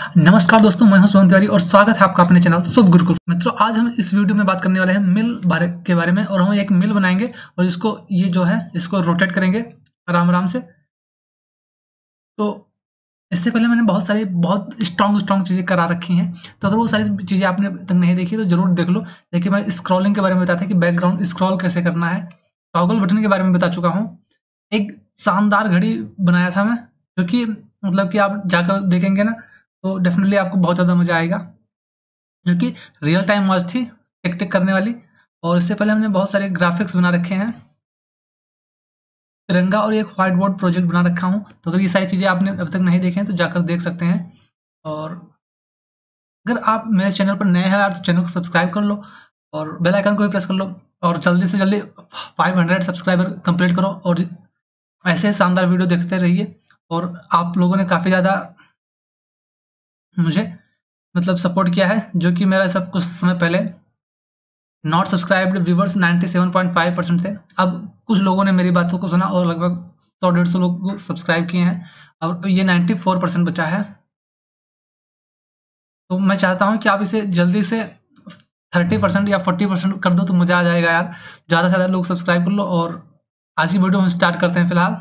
नमस्कार दोस्तों, मैं हूं सोहन तिवारी और स्वागत है आपका अपने चैनल शुभ गुरुकुल। मित्रों, आज हम इस वीडियो में बात करने वाले हैं मिल के बारे में। और हम एक मिल बनाएंगे और इसको ये जो है इसको रोटेट करेंगे आराम आराम से। तो इससे पहले मैंने बहुत स्ट्रॉन्ग चीज़ें करा रखी हैं। तो अगर वो सारी चीज़ें आपने तक नहीं देखी तो जरूर देख लो। देखिए, मैं स्क्रॉलिंग के बारे में बताया था कि बैकग्राउंड स्क्रॉल कैसे करना है। टॉगल बटन के बारे में बता चुका हूँ। एक शानदार घड़ी बनाया था मैं, जो कि मतलब कि आप जाकर देखेंगे ना तो डेफिनेटली आपको बहुत ज़्यादा मजा आएगा, जो कि रियल टाइम वॉच थी, टिक टिक करने वाली। और इससे पहले हमने बहुत सारे ग्राफिक्स बना रखे हैं, तिरंगा और एक व्हाइट बोर्ड प्रोजेक्ट बना रखा हूँ। तो अगर ये सारी चीज़ें आपने अब तक नहीं देखे हैं तो जाकर देख सकते हैं। और अगर आप मेरे चैनल पर नए हैं यार तो चैनल को सब्सक्राइब कर लो और बेल आइकन को भी प्रेस कर लो और जल्दी से जल्दी 500 सब्सक्राइबर कंप्लीट करो और ऐसे शानदार वीडियो देखते रहिए। और आप लोगों ने काफ़ी ज़्यादा मुझे मतलब सपोर्ट किया है, जो कि मेरा सब कुछ समय पहले नॉट सब्सक्राइब्ड व्यूवर्स 97.5% थे। अब कुछ लोगों ने मेरी बातों को सुना और लगभग 100-150 लोग को सब्सक्राइब किए हैं। अब ये 94% बचा है। तो मैं चाहता हूँ कि आप इसे जल्दी से 30% या 40% कर दो तो मज़ा आ जाएगा यार। ज़्यादा से ज़्यादा लोग सब्सक्राइब कर लो और आज की वीडियो हम स्टार्ट करते हैं फिलहाल।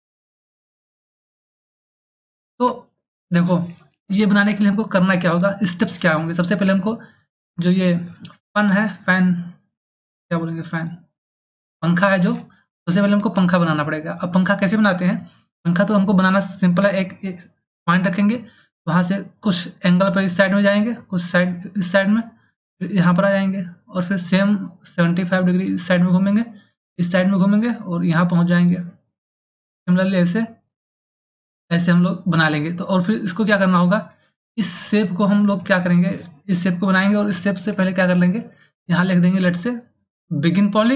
तो देखो, ये बनाने के लिए हमको करना क्या होगा, स्टेप्स क्या होंगे। सबसे पहले हमको जो ये फैन क्या बोलेंगे, फैन पंखा है जो, सबसे पहले हमको पंखा बनाना पड़ेगा। अब पंखा कैसे बनाते हैं, पंखा तो हमको बनाना सिंपल है। एक पॉइंट रखेंगे, वहां से कुछ एंगल पर इस साइड में जाएंगे, कुछ साइड इस साइड में, फिर यहाँ पर आ जाएंगे और फिर सेम 75 डिग्री इस साइड में घूमेंगे, इस साइड में घूमेंगे और यहाँ पहुंच जाएंगे। सिमिलरली ऐसे ऐसे हम लोग बना लेंगे। तो और फिर इसको क्या करना होगा, इस शेप को हम लोग क्या करेंगे, इस शेप को बनाएंगे और इस शेप से पहले क्या कर लेंगे, यहाँ लिख देंगे लेट से बिगिन पॉली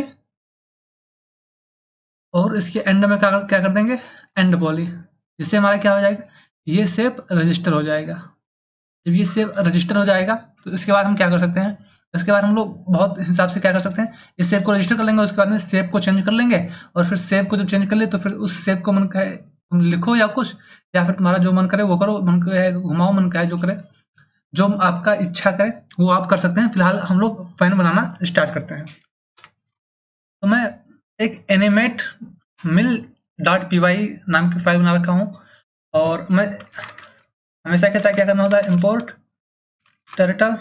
और इसके एंड में क्या कर देंगे एंड पॉली, जिससे हमारा क्या हो जाएगा, ये शेप रजिस्टर हो जाएगा। जब ये शेप रजिस्टर हो जाएगा तो इसके बाद हम क्या कर सकते हैं, इसके बाद हम लोग बहुत हिसाब से क्या कर सकते हैं, इस शेप को रजिस्टर कर लेंगे, उसके बाद में शेप को चेंज कर लेंगे और फिर शेप को जब चेंज कर ले तो फिर उस शेप को मन कहे तुम लिखो या कुछ, या फिर तुम्हारा जो मन करे वो करो, मन कहे घुमाओ, मन कहे जो करे, जो आपका इच्छा करे वो आप कर सकते हैं। फिलहाल हम लोग फैन बनाना स्टार्ट करते हैं। तो मैं एक एनिमेट मिल .py नाम की फाइल बना रखा हूँ और मैं हमेशा कहता है क्या करना होता है, इंपोर्ट टर्टल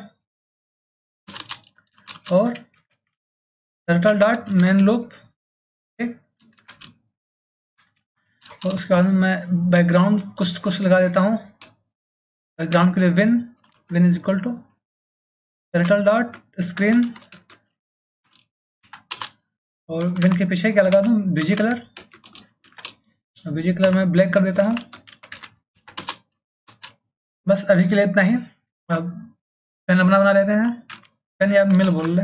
और टर्टल डॉट मेन लूप, ठीक। और उसके बाद में मैं बैकग्राउंड कुछ लगा देता हूँ। बैकग्राउंड के लिए win is equal to turtle dot screen और विन के पीछे क्या लगा दूँ, बीजी कलर। बीजी कलर मैं ब्लैक कर देता हूँ। बस अभी के लिए इतना ही। अब पेन अपना बना लेते हैं, पेन या मिल बोल ले,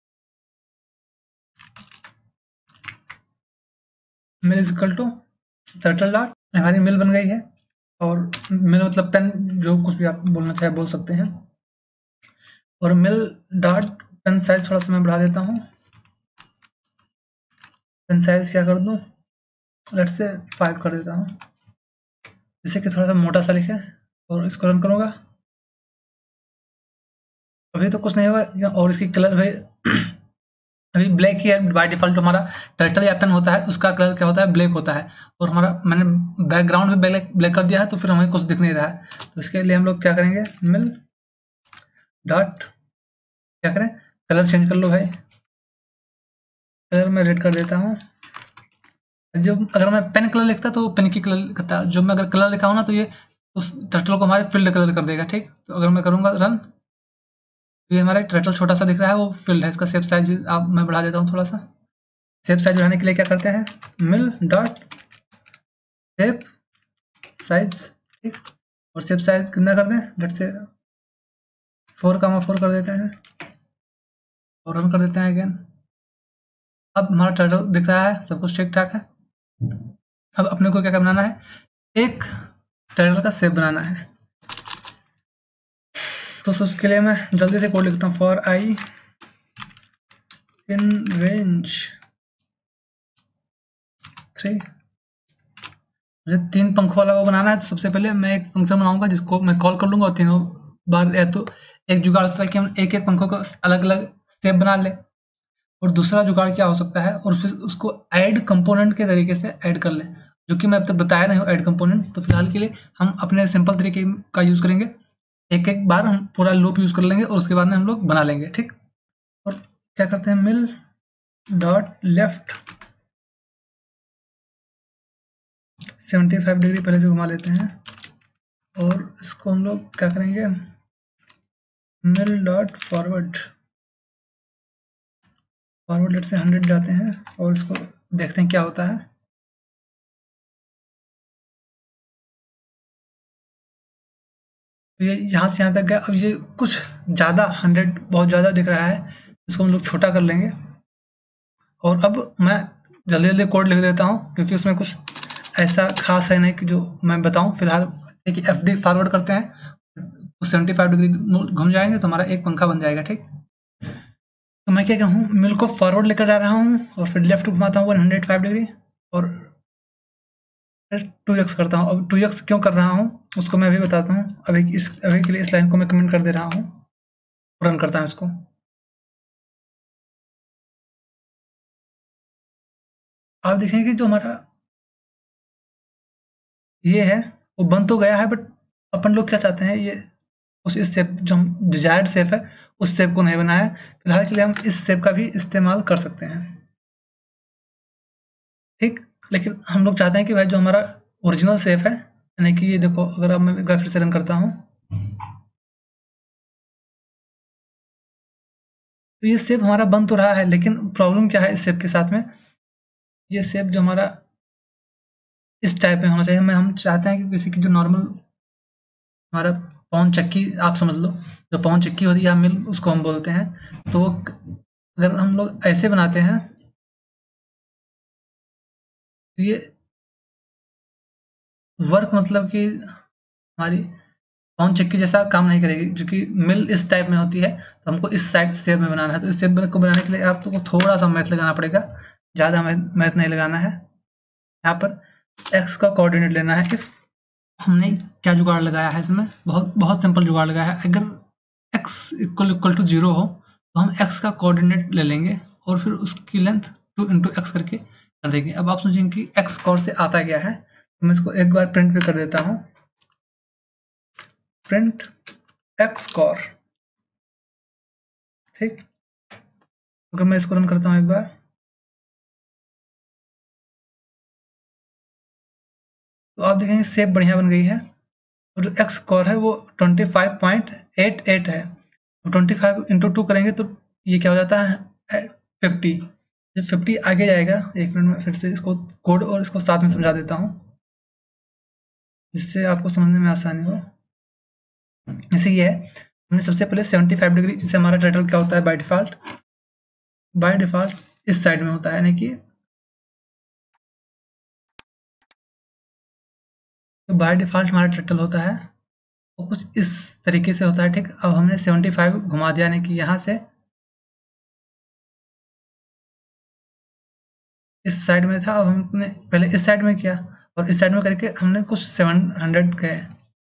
mil is equal to turtle dot. हमारी मिल बन गई है और मिल मतलब पेन, जो कुछ भी आप बोलना चाहे बोल सकते हैं। और मिल डॉट पेन साइज थोड़ा सा मैं बढ़ा देता हूँ। पेन साइज क्या कर दूँ, लेट से 5 कर देता हूँ, जिससे कि थोड़ा सा मोटा सा लिखे। और इसको रन करूँगा। अभी तो कुछ नहीं होगा। और इसकी कलर भाई अभी ब्लैक ही है बाय डिफॉल्ट। जो हमारा टर्टल या पेन होता है उसका कलर क्या होता है, ब्लैक होता है। और हमारा मैंने बैकग्राउंड भी ब्लैक कर दिया है, तो फिर हमें कुछ दिख नहीं रहा है। तो इसके लिए हम लोग क्या करेंगे, मिल डॉट क्या करें, कलर चेंज कर लो भाई। कलर मैं रेड कर देता हूँ। जो अगर मैं पेन कलर लिखता तो पेन की कलर करता, जो मैं अगर कलर लिखा हूँ ना तो ये उस टर्टल को हमारे फील्ड कलर कर देगा, ठीक। तो अगर मैं करूँगा रन, ये हमारा टर्टल छोटा सा दिख रहा है, वो फील्ड है। इसका शेप साइज आप मैं बढ़ा देता हूँ थोड़ा सा। शेप साइज बढ़ाने के लिए क्या करते हैं, मिल डॉट शेप साइज, ठीक। और शेप साइज कितना कर दें, लेट से 4,4 कर देते हैं और रन कर देते हैं अगेन। अब हमारा टर्टल दिख रहा है, सब कुछ ठीक ठाक है। अब अपने को क्या क्या बनाना है, एक टर्टल का शेप बनाना है। तो उसके लिए मैं जल्दी से कोड लिखता हूँ, फॉर आई इन रेंज 3, मुझे 3 पंखों वाला वो बनाना है, तो सबसे पहले मैं एक फंक्शन बनाऊंगा जिसको मैं कॉल कर लूंगा और तीनों बार, या तो एक जुगाड़ होता है कि हम एक एक पंखों को अलग अलग स्टेप बना लें, और दूसरा जुगाड़ क्या हो सकता है, और फिर उसको ऐड कंपोनेंट के तरीके से ऐड कर लें, जो कि मैं अब तक बताया नहीं हूँ ऐड कंपोनेंट। तो फिलहाल के लिए हम अपने सिंपल तरीके का यूज करेंगे, एक एक बार हम पूरा लूप यूज कर लेंगे और उसके बाद में हम लोग बना लेंगे, ठीक। और क्या करते हैं, मिल डॉट लेफ्ट 75 डिग्री पहले से घुमा लेते हैं, और इसको हम लोग क्या करेंगे, मिल डॉट फॉरवर्ड फॉरवर्ड से 100 जाते हैं और इसको देखते हैं क्या होता है। तो ये यहाँ से यहाँ तक गया। अब ये कुछ ज़्यादा 100 बहुत ज़्यादा दिख रहा है, इसको हम लोग छोटा कर लेंगे। और अब मैं जल्दी जल्दी कोड लिख देता हूँ, क्योंकि उसमें कुछ ऐसा खास है नहीं कि जो मैं बताऊँ। फिलहाल कि एफ डी फॉरवर्ड करते हैं, 75 डिग्री घूम जाएंगे तो हमारा एक पंखा बन जाएगा, ठीक। तो मैं क्या कहूँ, मिल को फॉरवर्ड लेकर जा रहा हूँ और फिर लेफ्ट घुमाता हूँ 105 डिग्री, और फिर 2x करता हूँ। अब 2x क्यों कर रहा हूँ उसको मैं अभी बताता हूँ। अभी के लिए इस लाइन को मैं कमेंट कर दे रहा हूँ, रन करता हूँ इसको। आप देखेंगे जो हमारा ये है वो बन तो गया है, बट अपन लोग क्या चाहते हैं, ये उस इस शेप जो हम डिजायर्ड शेप है उस शेप को नहीं बनाया है। फिलहाल के लिए हम इस शेप का भी इस्तेमाल कर सकते हैं, ठीक। लेकिन हम लोग चाहते हैं कि भाई जो हमारा ओरिजिनल शेप है, यानी कि ये देखो, अगर अब मैं एक बार फिर से रन करता हूँ तो ये शेप हमारा बन तो रहा है, लेकिन प्रॉब्लम क्या है इस शेप के साथ में, ये शेप जो हमारा इस टाइप में होना चाहिए। हम चाहते हैं कि किसी की जो नॉर्मल हमारा पवन चक्की आप समझ लो, जो पवन चक्की होती है मिल उसको हम बोलते हैं। तो अगर हम लोग ऐसे बनाते हैं तो ये वर्क मतलब कि हमारी पवन चक्की जैसा काम नहीं करेगी, क्योंकि मिल इस टाइप में होती है। तो हमको इस साइड शेप में बनाना है, तो इस शेप को बनाने के लिए आपको थोड़ा सा मैथ लगाना पड़ेगा, ज़्यादा मैथ नहीं लगाना है। यहाँ पर एक्स का कोऑर्डिनेट लेना है। इफ हमने क्या जुगाड़ लगाया है इसमें, बहुत बहुत सिंपल जुगाड़ लगाया है। अगर x इक्वल टू 0 हो तो हम x का कोऑर्डिनेट ले लेंगे और फिर उसकी लेंथ 2 इंटू एक्स करके कर देंगे। अब आप सोचेंगे कि x कॉर्ड से आता गया है, तो मैं इसको एक बार प्रिंट पे कर देता हूँ, प्रिंट x कॉर, ठीक। अगर मैं इसको रन करता हूँ एक बार, तो आप देखेंगे शेप बढ़िया बन गई है, और जो एक्स कॉर है वो 25.88 है। 25 इंटू 2 करेंगे तो ये क्या हो जाता है 50। जब 50 आगे जाएगा, एक मिनट में फिर से इसको कोड और इसको साथ में समझा देता हूँ जिससे आपको समझने में आसानी हो। जैसे ये है, हमने सबसे पहले 75 डिग्री, जिससे हमारा टाइटल क्या होता है बाय डिफॉल्ट इस साइड में होता है, यानी कि तो बाय डिफॉल्ट हमारा टाइटल होता है वो कुछ इस तरीके से होता है, ठीक। अब हमने 75 घुमा दिया, यानी कि यहाँ से इस साइड में था, अब हमने पहले इस साइड में किया और इस साइड में करके हमने कुछ 700 गए,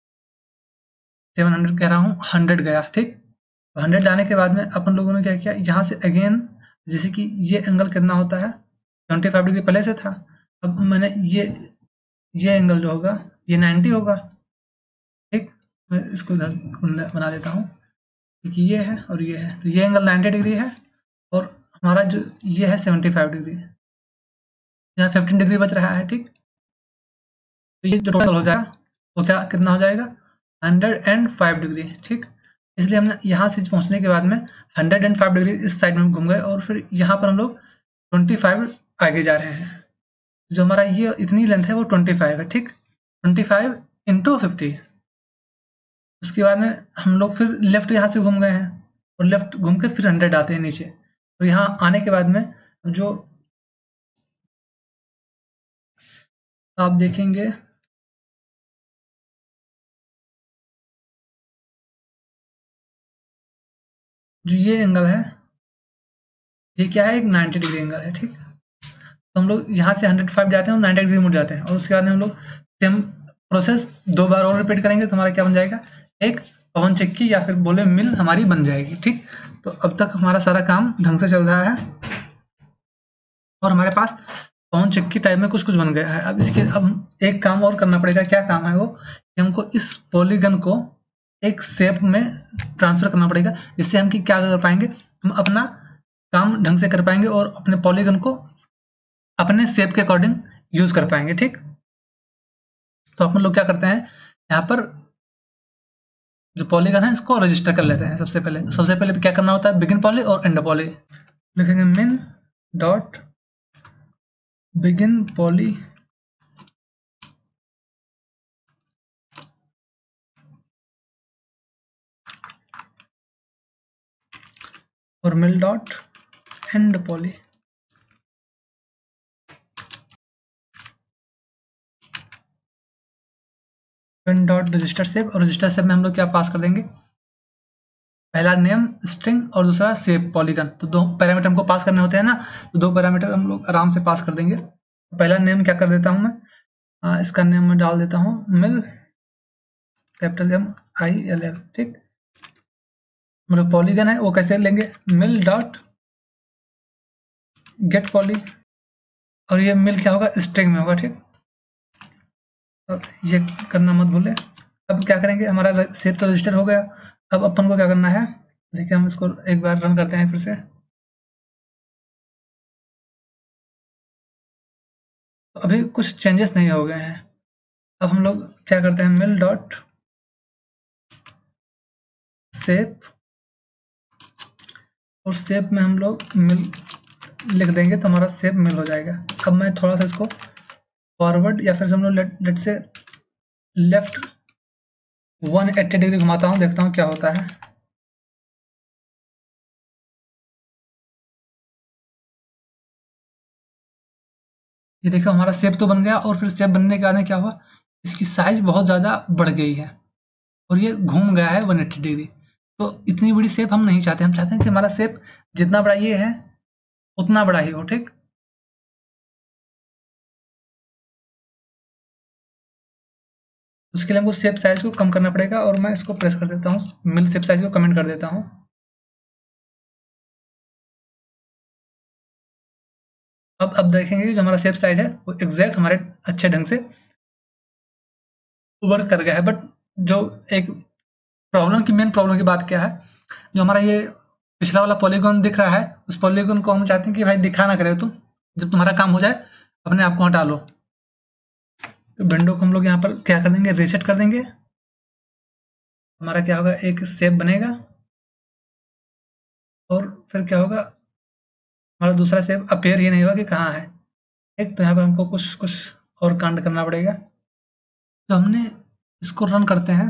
700 कह रहा हूँ 100 गया, ठीक। 100 आने के बाद में अपन लोगों ने क्या किया, यहाँ से अगेन, जैसे कि ये एंगल कितना होता है 75 डिग्री पहले से था। अब मैंने ये एंगल जो होगा ये 90 होगा, ठीक। मैं इसको इधर बना देता हूँ, क्योंकि ये है और ये है, तो ये एंगल 90 डिग्री है और हमारा जो ये है 75 डिग्री, यहाँ 15 डिग्री बच रहा है, ठीक। तो ये जो टोटल हो जाएगा वो क्या कितना हो जाएगा 105 डिग्री, ठीक। इसलिए हमने यहाँ से पहुँचने के बाद में 105 डिग्री इस साइड में घूम गए और फिर यहाँ पर हम लोग 25 आगे जा रहे हैं। जो हमारा ये इतनी लेंथ है वो 25 है, ठीक। 25 इंटू 50। उसके बाद में हम लोग फिर लेफ्ट यहाँ से घूम गए हैं और लेफ्ट घूम के फिर 100 आते हैं नीचे। तो यहाँ आने के बाद में जो आप देखेंगे, जो ये एंगल है ये क्या है, एक 90 डिग्री एंगल है, ठीक। तो हम लोग यहाँ से 105 जाते हैं और 90 डिग्री मुड़ जाते हैं और उसके बाद में हम लोग सेम प्रोसेस 2 बार और रिपीट करेंगे तो हमारा क्या बन जाएगा, एक पवन चक्की या फिर बोले मिल हमारी बन जाएगी। ठीक, तो अब तक हमारा सारा काम ढंग से चल रहा है और हमारे पास पवन चक्की टाइप में कुछ बन गया है। अब इसके अब एक काम और करना पड़ेगा। क्या काम है वो, कि हमको इस पॉलीगन को एक शेप में ट्रांसफर करना पड़ेगा, जिससे हम क्या कर पाएंगे, हम अपना काम ढंग से कर पाएंगे और अपने पॉलीगन को अपने शेप के अकॉर्डिंग यूज कर पाएंगे। ठीक, तो अपन लोग क्या करते हैं, यहाँ पर जो पॉलीगन है इसको रजिस्टर कर लेते हैं सबसे पहले। तो सबसे पहले क्या करना होता है, बिगिन पॉली और एंड पॉली। लिखेंगे min डॉट बिगिन पॉली और mil dot end poly. Dot register shape, और रजिस्टर शेप में हम लोग क्या पास कर देंगे, पहला नेम स्ट्रिंग और दूसरा शेप पॉलीगन। तो 2 पैरामीटर हमको पास करने होते हैं ना, तो 2 पैरामीटर हम लोग आराम से पास कर देंगे। पहला नेम क्या कर देता हूं मैं, इसका नेम मैं डाल देता हूं मिल, कैपिटल MILL। ठीक, मतलब पॉलीगन है वो कैसे लेंगे, मिल डॉट गेट पॉली, और ये मिल क्या होगा, स्ट्रिंग में होगा। ठीक, अब ये करना मत भूले। अब क्या करेंगे, हमारा शेप तो रजिस्टर हो गया। अब अपन को क्या करना है, देखिए हम इसको एक बार रन करते हैं फिर से। अभी कुछ चेंजेस नहीं हो गए हैं। अब हम लोग क्या करते हैं, मिल डॉट शेप, और शेप में हम लोग मिल लिख देंगे तो हमारा शेप मिल हो जाएगा। अब मैं थोड़ा सा इसको फॉरवर्ड या फिर हम लोग लेट से लेफ्ट 180 डिग्री घुमाता हूँ, देखता हूँ क्या होता है। ये देखो हमारा शेप तो बन गया, और फिर शेप बनने के बाद क्या हुआ, इसकी साइज बहुत ज़्यादा बढ़ गई है और ये घूम गया है 180 डिग्री। तो इतनी बड़ी शेप हम नहीं चाहते, हम चाहते हैं कि हमारा शेप जितना बड़ा ये है उतना बड़ा ही हो। ठीक, उसके लिए हमको शेप साइज को कम करना पड़ेगा, और मैं इसको प्रेस कर देता हूँ, मिल शेप साइज को कमेंट कर देता हूँ। अब देखेंगे कि जो हमारा शेप साइज है वो एग्जैक्ट हमारे अच्छे ढंग से वर्क कर गया है। बट जो एक मेन प्रॉब्लम की बात क्या है, जो हमारा ये पिछला वाला पॉलीगॉन दिख रहा है, उस पॉलीगॉन को हम चाहते हैं कि भाई दिखा ना करे, तो जब तुम्हारा काम हो जाए अपने आप को हटा लो। तो विंडो को हम लोग यहाँ पर क्या कर देंगे, रीसेट कर देंगे। हमारा क्या होगा, एक शेप बनेगा और फिर क्या होगा, हमारा दूसरा शेप अपीयर ही नहीं होगा कि कहाँ है। ठीक, तो यहाँ पर हमको कुछ और कांड करना पड़ेगा। तो हमने इसको रन करते हैं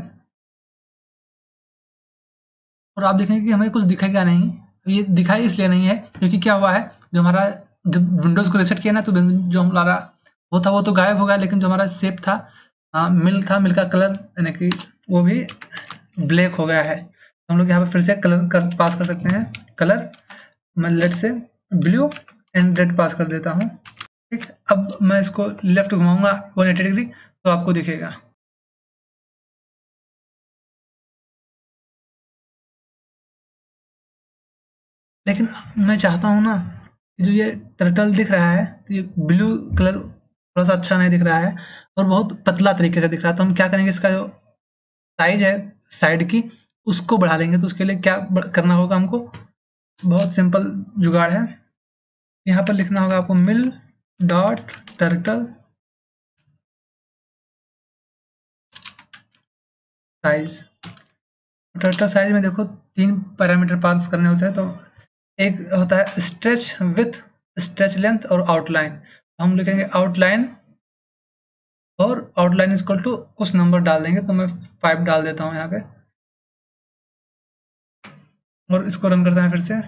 और आप देखेंगे कि हमें कुछ दिखेगा नहीं। ये दिखाई इसलिए नहीं है क्योंकि क्या हुआ है, जो हमारा जब विंडोज को रीसेट किया ना, तो जो हमारा वो था वो तो गायब हो गया, लेकिन जो हमारा शेप था, मिल का कलर यानी कि वो भी ब्लैक हो गया है। तो हम लोग यहाँ पे फिर से कलर पास कर सकते हैं। कलर मैं लेट से ब्लू एंड रेड पास कर देता हूँ। ठीक, अब मैं इसको लेफ्ट घुमाऊंगा 180 डिग्री तो आपको दिखेगा। लेकिन मैं चाहता हूँ ना, जो ये टर्टल दिख रहा है, तो ये ब्लू कलर थोड़ा सा अच्छा नहीं दिख रहा है और बहुत पतला तरीके से दिख रहा है। तो हम क्या करेंगे, इसका जो साइज है साइड की उसको बढ़ा लेंगे। तो उसके लिए क्या करना होगा हमको, बहुत सिंपल जुगाड़ है। यहाँ पर लिखना होगा आपको mil dot turtle size. Turtle size में देखो 3 पैरामीटर पास करने होते हैं। तो एक होता है स्ट्रेच विथ, स्ट्रेच लेंथ और आउटलाइन। हम लिखेंगे आउटलाइन, और आउटलाइन इक्वल टू कुछ नंबर डाल देंगे। तो मैं 5 डाल देता हूँ यहाँ पे और इसको रन करते हैं फिर से।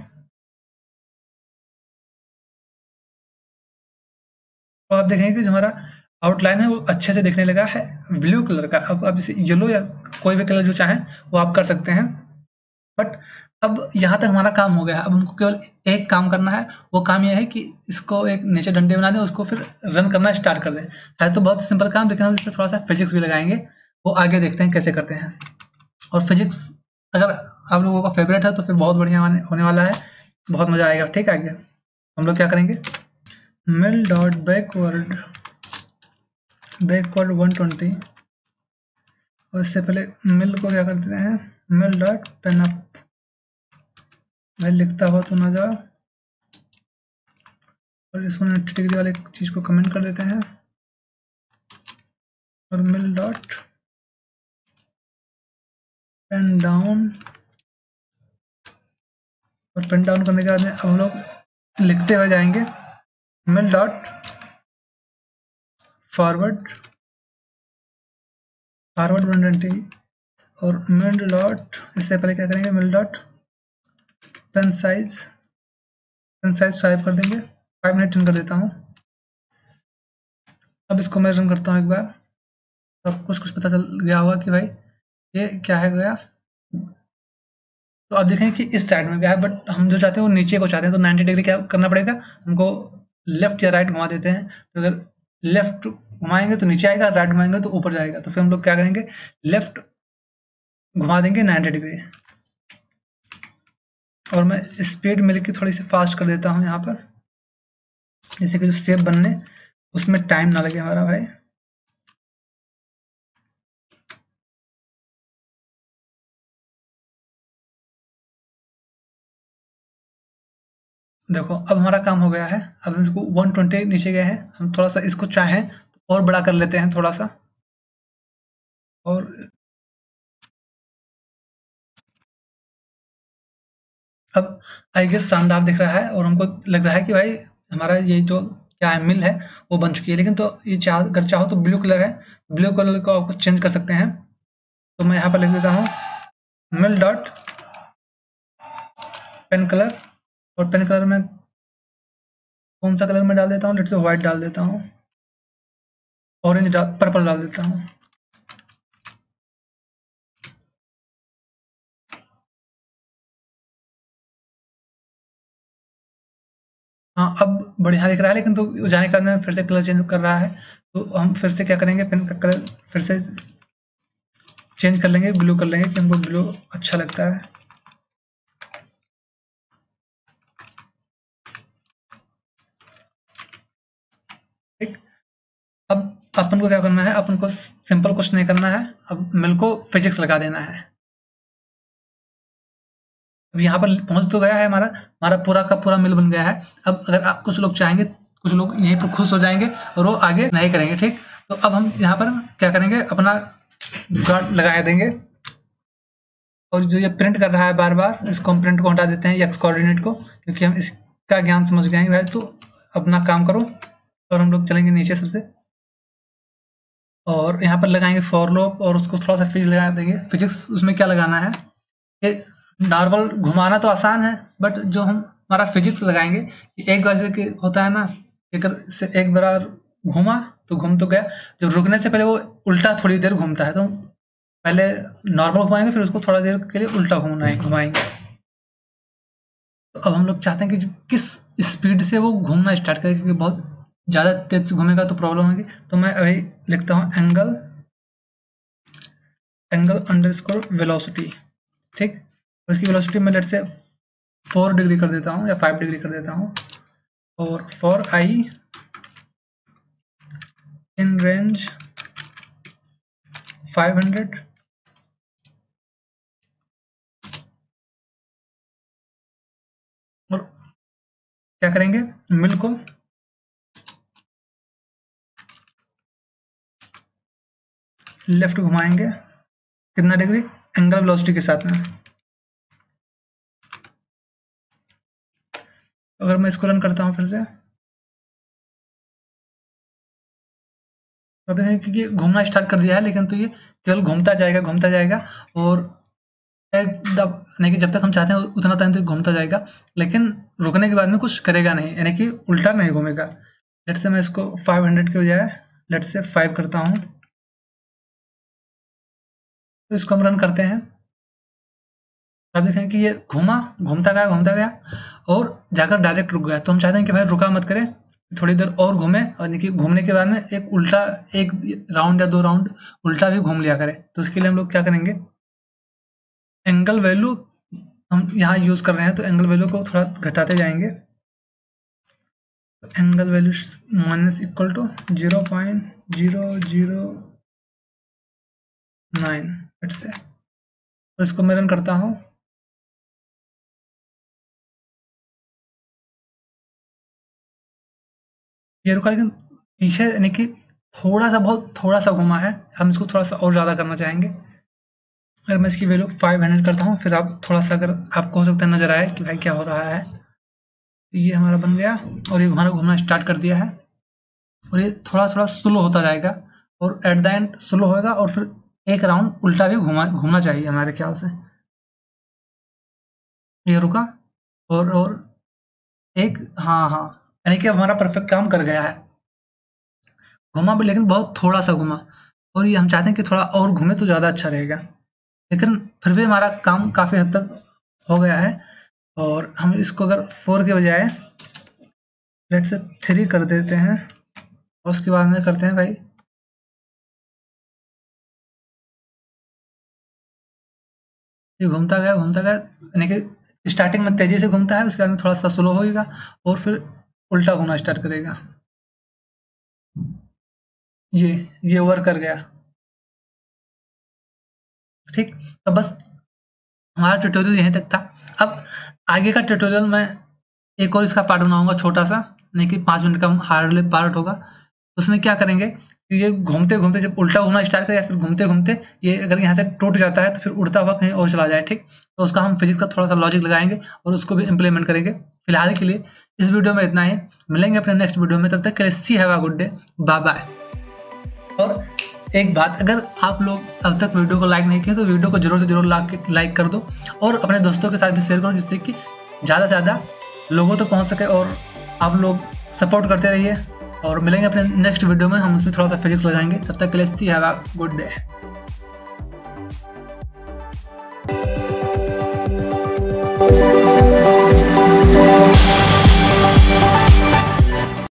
और आप देखेंगे कि जो हमारा आउटलाइन है वो अच्छे से दिखने लगा है ब्लू कलर का। अब इसे येलो या कोई भी कलर जो चाहें वो आप कर सकते हैं, बट अब यहाँ तक हमारा काम हो गया है। अब हमको केवल एक काम करना है, वो काम ये है कि इसको एक नीचे डंडे बना दें, उसको फिर रन करना स्टार्ट कर दें। है तो बहुत सिंपल काम, लेकिन हम इसमें थोड़ा सा फिजिक्स भी लगाएंगे, वो आगे देखते हैं कैसे करते हैं। और फिजिक्स अगर आप लोगों का फेवरेट है तो फिर बहुत बढ़िया होने वाला है, बहुत मजा आएगा। ठीक है, आगे हम लोग क्या करेंगे, मिल डॉट बैकवर्ड 120, और इससे पहले मिल को क्या कर देते हैं, मिल डॉट पेन अप। भाई लिखता हुआ तो ना जाओ, और इसमें 90 डिग्री वाले चीज को कमेंट कर देते हैं, और मिल डॉट पेन डाउन, और पेन डाउन करने के बाद में अब हम लोग लिखते हुए जाएंगे मिल डॉट फॉरवर्ड 120, और मिल डॉट, इससे पहले क्या करेंगे, मिल डॉट पेन साइज 5 कर देंगे, 5 मिनट रन कर देता हूँ। अब इसको मैं रन करता हूँ एक बार, तो आपको कुछ पता चल गया होगा कि भाई ये क्या है गया। तो आप देखें कि इस साइड में गया है, बट हम जो चाहते हैं वो नीचे को चाहते हैं, तो 90 डिग्री क्या करना पड़ेगा हमको, लेफ्ट या राइट घुमा देते हैं। तो अगर लेफ्ट घुमाएंगे तो नीचे आएगा, राइट घुमाएंगे तो ऊपर जाएगा। तो फिर हम लोग क्या करेंगे, लेफ्ट घुमा देंगे 90 डिग्री, और मैं स्पीड मिल के थोड़ी सी फास्ट कर देता हूँ यहाँ पर, जैसे कि जो शेप बनने उसमें टाइम ना लगे हमारा भाई। देखो अब हमारा काम हो गया है। अब हम इसको 120 नीचे गए हैं, हम थोड़ा सा इसको चाहें तो और बड़ा कर लेते हैं थोड़ा सा, और अब आई गेस शानदार दिख रहा है, और हमको लग रहा है कि भाई हमारा ये जो क्या है मिल है वो बन चुकी है। लेकिन तो ये अगर चाहो तो ब्लू कलर है, ब्लू कलर को आप चेंज कर सकते हैं। तो मैं यहाँ पर लिख देता हूँ मिल डॉट पेन कलर, और पेन कलर में कौन सा कलर में डाल देता हूँ, लेट्स से व्हाइट डाल देता हूँ, ऑरेंज पर्पल डाल देता हूँ। हाँ अब बढ़िया दिख रहा है, लेकिन तो जाने के बाद में फिर से कलर चेंज कर रहा है। तो हम फिर से क्या करेंगे, पेन का कलर फिर से चेंज कर लेंगे, ब्लू कर लेंगे, कि हमको ब्लू अच्छा लगता है। ठीक, अब अपन को क्या करना है, अपन को सिंपल कुछ नहीं करना है, अब मिल को फिजिक्स लगा देना है। अब यहाँ पर पहुंच तो गया है, हमारा हमारा पूरा का पूरा मिल बन गया है। अब अगर आप कुछ लोग चाहेंगे, कुछ लोग यहीं पर खुश हो जाएंगे और वो आगे नहीं करेंगे। ठीक, तो अब हम यहाँ पर क्या करेंगे, अपना गार्ड लगा देंगे, और जो ये प्रिंट कर रहा है बार बार, इसको हम प्रिंट को हटा देते हैं, एक्स कोऑर्डिनेट को, क्योंकि हम इसका ज्ञान समझ गए हैं भाई। तो अपना काम करो, और हम लोग चलेंगे नीचे सबसे, और यहाँ पर लगाएंगे फॉर लूप, और उसको थोड़ा सा फिजिक्स लगा देंगे। फिजिक्स उसमें क्या लगाना है, ये नॉर्मल घुमाना तो आसान है, बट जो हम हमारा फिजिक्स लगाएंगे, एक बार से होता है ना, एक बार घूमा तो घूम तो गया, जब रुकने से पहले वो उल्टा थोड़ी देर घूमता है, तो पहले नॉर्मल घुमाएंगे, फिर उसको थोड़ा देर के लिए उल्टा घुमाएंगे। तो अब हम लोग चाहते हैं कि किस स्पीड से वो घूमना स्टार्ट करे, क्योंकि बहुत ज़्यादा तेज से घूमेगा तो प्रॉब्लम होगी। तो मैं अभी लिखता हूँ एंगल अंडरस्कोर वेलोसिटी। ठीक, उसकी वेलोसिटी मैं लेट से 4 डिग्री कर देता हूँ या 5 डिग्री कर देता हूँ, और फॉर आई इन रेंज 500, और क्या करेंगे, मिल को लेफ्ट घुमाएंगे, कितना डिग्री, एंगल वेलोसिटी के साथ में। अगर मैं इसको रन करता हूँ फिर से, तो क्योंकि घूमना स्टार्ट कर दिया है, लेकिन तो ये केवल घूमता जाएगा, और यानी कि जब तक हम चाहते हैं उतना टाइम तक घूमता जाएगा, लेकिन रुकने के बाद में कुछ करेगा नहीं, यानी कि उल्टा नहीं घूमेगा। लेट से मैं इसको 500 के बजाय लेट से 5 करता हूँ, तो इसको हम रन करते हैं। आप देखें कि ये घूमता गया और जाकर डायरेक्ट रुक गया। तो हम चाहते हैं कि भाई रुका मत करें, थोड़ी देर और घूमे, और घूमने के बाद में एक उल्टा, एक राउंड या 2 राउंड उल्टा भी घूम लिया करें। तो इसके लिए हम लोग क्या करेंगे, एंगल वैल्यू हम यहाँ यूज कर रहे हैं, तो एंगल वैल्यू को थोड़ा घटाते जाएंगे। Angle value minus equal to 0.0009 से, और इसको मैं रन करता हूँ। ये रुका, लेकिन पीछे यानी कि बहुत थोड़ा सा घुमा है। हम इसको थोड़ा सा और ज़्यादा करना चाहेंगे। अगर मैं इसकी वैल्यू 500 करता हूँ, फिर आप थोड़ा सा, अगर आपको हो सकता है नजर आए कि भाई क्या हो रहा है, ये हमारा बन गया और ये हमारा घूमना स्टार्ट कर दिया है। और ये थोड़ा थोड़ा स्लो होता जाएगा और एट द एंड स्लो होएगा, और फिर एक राउंड उल्टा भी घूमना चाहिए हमारे ख्याल से। ये रुका और एक, हाँ, यानी कि हमारा परफेक्ट काम कर गया है। घुमा भी, लेकिन बहुत थोड़ा सा घुमा, और ये हम चाहते हैं कि थोड़ा और घूमे तो ज़्यादा अच्छा रहेगा। लेकिन फिर भी हमारा काम काफ़ी हद तक हो गया है। और हम इसको अगर 4 के बजाय लेट से 3 कर देते हैं, और उसके बाद में करते हैं भाई, ये घूमता गया, यानी कि स्टार्टिंग में तेजी से घूमता है, उसके बाद में थोड़ा सा स्लो होएगा और फिर उल्टा घूमना स्टार्ट करेगा। ये वर्क कर गया। ठीक, तो बस हमारा ट्यूटोरियल यहीं तक था। अब आगे का ट्यूटोरियल मैं एक और इसका पार्ट बनाऊंगा, छोटा सा, नहीं कि 5 मिनट का हार्ड पार्ट होगा। उसमें क्या करेंगे कि ये घूमते घूमते जब उल्टा घूमना स्टार्ट करे, या फिर घूमते घूमते ये अगर यहाँ से टूट जाता है तो फिर उड़ता हुआ कहीं और चला जाए। ठीक, तो उसका हम फिजिक्स का थोड़ा सा लॉजिक लगाएंगे और उसको भी इम्प्लीमेंट करेंगे। फिलहाल के लिए इस वीडियो में इतना ही, मिलेंगे अपने नेक्स्ट वीडियो में। तब तक के लिए see have a good day, bye bye. और एक बात, अगर आप लोग अब तक वीडियो को लाइक नहीं किए तो वीडियो को जरूर से जरूर लाइक कर दो, और अपने दोस्तों के साथ भी शेयर करो, जिससे कि ज़्यादा से ज़्यादा लोगों तक पहुंच सके, और आप लोग सपोर्ट करते रहिए। और मिलेंगे अपने नेक्स्ट वीडियो में, हम उसमें थोड़ा सा फिजिक्स लगाएंगे। तब तक के लिए see have a good day.